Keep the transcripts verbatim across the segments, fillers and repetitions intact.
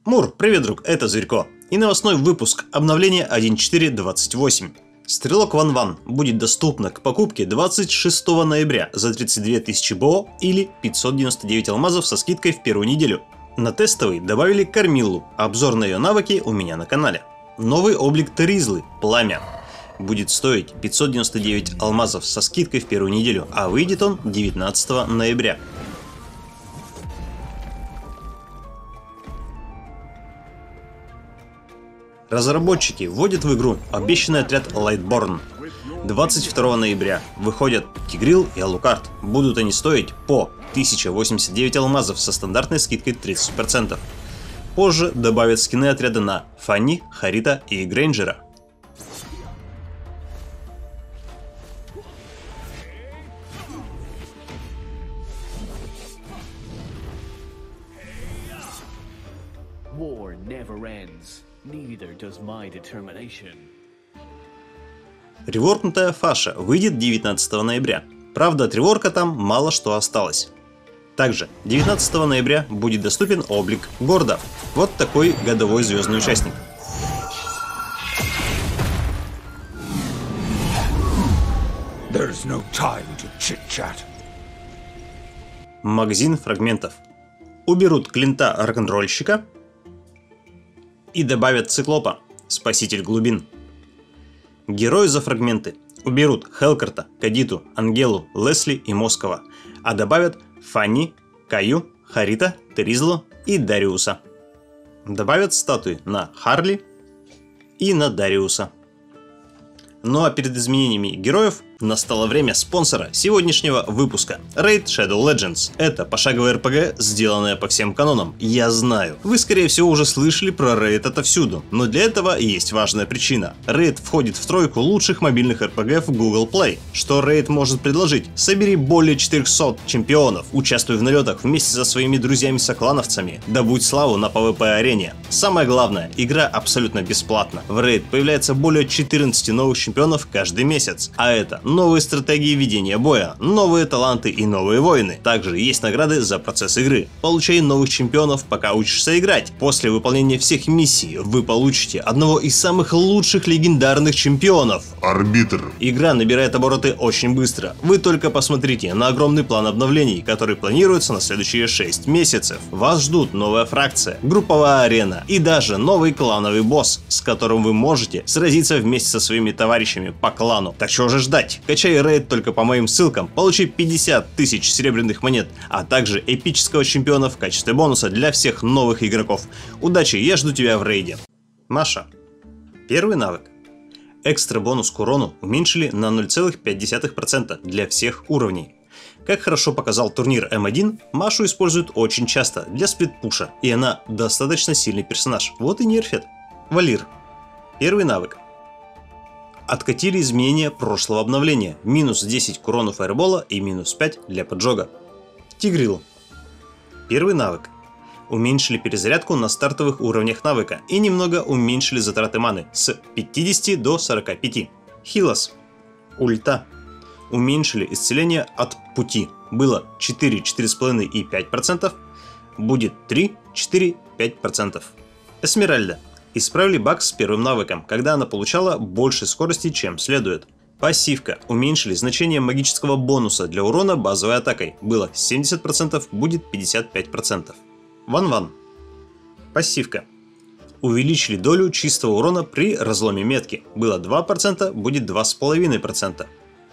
Мур, привет, друг, это Зверько. И новостной выпуск обновления один точка четыре точка двадцать восемь. Стрелок Ван Ван будет доступна к покупке двадцать шестого ноября за тридцать две тысячи БО или пятьсот девяносто девять алмазов со скидкой в первую неделю. На тестовый добавили Кармиллу, обзор на ее навыки у меня на канале. Новый облик Теризлы, Пламя, будет стоить пятьсот девяносто девять алмазов со скидкой в первую неделю, а выйдет он девятнадцатого ноября. Разработчики вводят в игру обещанный отряд Lightborn. двадцать второго ноября выходят Тигрил и Алукард. Будут они стоить по тысяча восемьдесят девять алмазов со стандартной скидкой тридцать процентов. Позже добавят скины отряда на Фанни, Харита и Грейнджера. War never ends. Neither does my determination. Реворкнутая Фаша выйдет девятнадцатого ноября. Правда, от реворка там мало что осталось. Также девятнадцатого ноября будет доступен облик Горда. Вот такой годовой звездный участник. There's no time to chit-chat. Магазин фрагментов. Уберут Клинта рок-н-ролльщика и добавят Циклопа, Спаситель глубин. Герои за фрагменты. Уберут Хелкарта, Кадиту, Ангелу, Лесли и Москова, а добавят Фанни, Каю, Харита, Теризлу и Дариуса. Добавят статуи на Харли и на Дариуса. Ну а перед изменениями героев настало время спонсора сегодняшнего выпуска. Raid Shadow Legends. Это пошаговая эр пи джи, сделанная по всем канонам. Я знаю. Вы, скорее всего, уже слышали про Raid отовсюду. Но для этого есть важная причина. Raid входит в тройку лучших мобильных эр пи джи в Google Play. Что Raid может предложить? Собери более четырёхсот чемпионов. Участвуй в налетах вместе со своими друзьями-соклановцами. Добудь славу на пи ви пи-арене. Самое главное, игра абсолютно бесплатна. В Raid появляется более четырнадцати новых чемпионов каждый месяц. А это новые стратегии ведения боя, новые таланты и новые воины. Также есть награды за процесс игры. Получай новых чемпионов, пока учишься играть. После выполнения всех миссий вы получите одного из самых лучших легендарных чемпионов — Арбитр. Игра набирает обороты очень быстро. Вы только посмотрите на огромный план обновлений, который планируется на следующие шесть месяцев. Вас ждут новая фракция, групповая арена и даже новый клановый босс, с которым вы можете сразиться вместе со своими товарищами по клану. Так чего же ждать? Качай Raid только по моим ссылкам, получи пятьдесят тысяч серебряных монет, а также эпического чемпиона в качестве бонуса для всех новых игроков. Удачи, я жду тебя в рейде. Маша. Первый навык. Экстра бонус к урону уменьшили на ноль целых пять десятых процента для всех уровней. Как хорошо показал турнир эм один, Машу используют очень часто для сплитпуша, и она достаточно сильный персонаж, вот и нерфят. Валир. Первый навык. Откатили изменения прошлого обновления. Минус десять к урону фаербола и минус пять для поджога. Тигрил. Первый навык. Уменьшили перезарядку на стартовых уровнях навыка и немного уменьшили затраты маны с пятидесяти до сорока пяти. Хилос. Ульта. Уменьшили исцеление от пути. Было четыре, четыре с половиной и пять процентов. Будет три, четыре, пять процентов. Эсмеральда. Исправили баг с первым навыком, когда она получала больше скорости, чем следует. Пассивка. Уменьшили значение магического бонуса для урона базовой атакой. Было семьдесят процентов, будет пятьдесят пять процентов. Ван Ван. Пассивка. Увеличили долю чистого урона при разломе метки. Было два процента, будет два с половиной процента.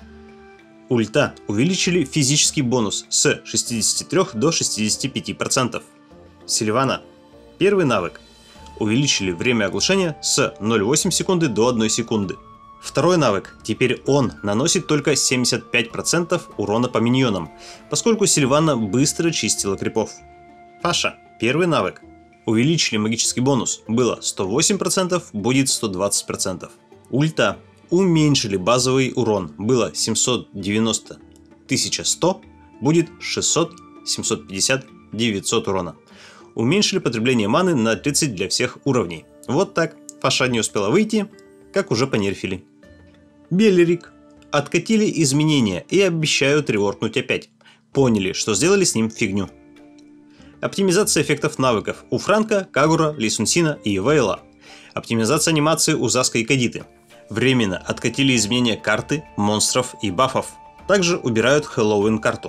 Ульта. Увеличили физический бонус с шестидесяти трёх до шестидесяти пяти процентов. Сильвана. Первый навык. Увеличили время оглушения с ноль целых восемь десятых секунды до одной секунды. Второй навык. Теперь он наносит только семьдесят пять процентов урона по миньонам, поскольку Сильвана быстро чистила крипов. Фаша. Первый навык. Увеличили магический бонус. Было сто восемь процентов, будет сто двадцать процентов. Ульта. Уменьшили базовый урон. Было семьсот девяносто, тысяча сто, будет шестьсот, семьсот пятьдесят, девятьсот урона. Уменьшили потребление маны на тридцать для всех уровней. Вот так. Фаша не успела выйти, как уже понерфили. Белерик. Откатили изменения и обещают реворкнуть опять. Поняли, что сделали с ним фигню. Оптимизация эффектов навыков у Франка, Кагура, Ли Сун-Сина и Вейла. Оптимизация анимации у Заска и Кадиты. Временно откатили изменения карты, монстров и бафов. Также убирают Хэллоуин карту.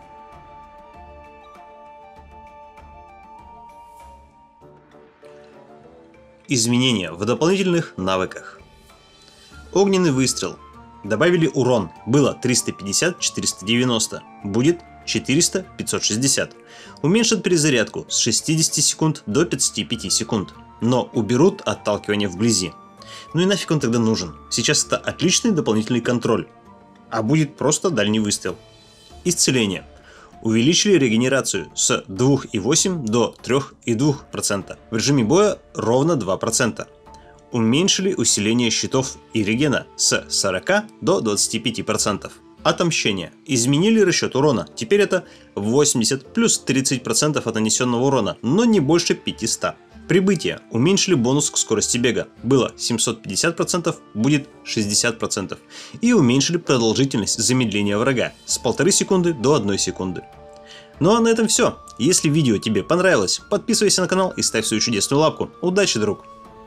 Изменения в дополнительных навыках. Огненный выстрел. Добавили урон. Было триста пятьдесят — четыреста девяносто. Будет четыреста — пятьсот шестьдесят. Уменьшат перезарядку с шестидесяти секунд до пятидесяти пяти секунд. Но уберут отталкивание вблизи. Ну и нафиг он тогда нужен? Сейчас это отличный дополнительный контроль. А будет просто дальний выстрел. Исцеление. Увеличили регенерацию с двух и восьми процентов до трёх и двух десятых процента. В режиме боя ровно два процента. Уменьшили усиление щитов и регена с сорока до двадцати пяти процентов. Отомщение. Изменили расчет урона. Теперь это восемьдесят плюс тридцать процентов от нанесенного урона, но не больше пятисот. Прибытие. Уменьшили бонус к скорости бега. Было семьсот пятьдесят процентов, будет шестьдесят процентов. И уменьшили продолжительность замедления врага с полторы секунды до одной секунды. Ну а на этом все. Если видео тебе понравилось, подписывайся на канал и ставь свою чудесную лапку. Удачи, друг!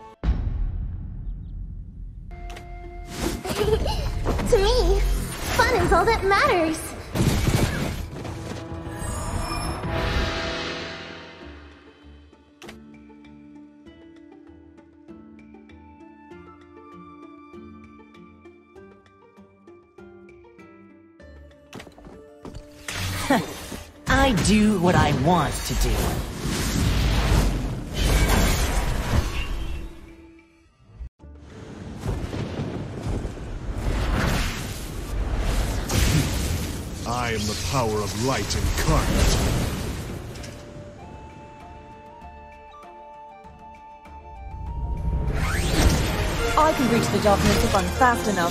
To me, fun is all that matters. I do what I want to do. I am the power of light incarnate. I can reach the darkness if I'm fast enough.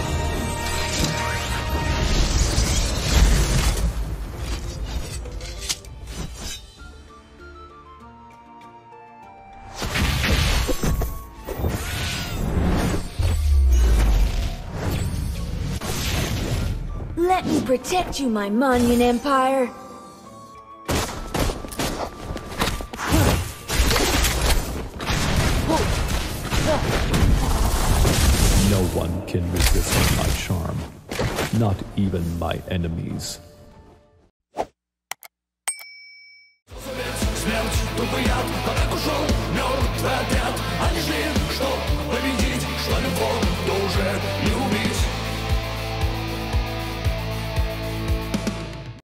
Let me protect you, my Manyan Empire. No one can resist my charm, not even my enemies. Смерть, тупый яд, пока ушел, мертвый ответ, они жили